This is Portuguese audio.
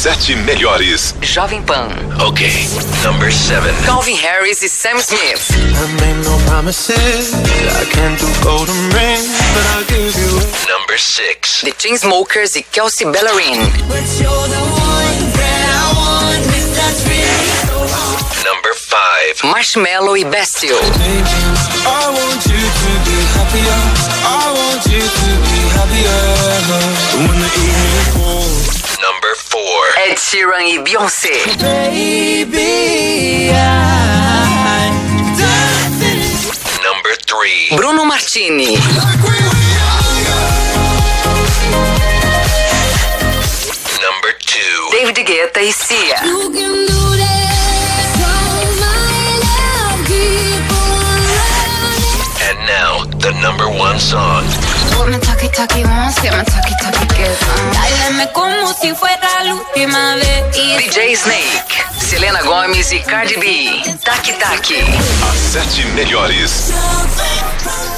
7 melhores. Jovem Pan. Okay, number 7. Calvin Harris e Sam Smith. I made no promises, I can't do golden rings, but I'll give you it. Number 6. The Chainsmokers e Kelsea Ballerini. Number 5. Marshmello e Bastille. I want you to be happier, I want you to be happier when the evening falls. Number 4. Ed Sheeran e Beyonce. Baby, Number 3. Bruno Martini. Number 2. David Guetta e Sia. And now, the number 1 song. Taki, taki, vamos, que me taki, taki, que dáleme como si fuera la última vez. DJ Snake, Selena Gomez e Cardi B. Taki, Taki. As 7 melhores.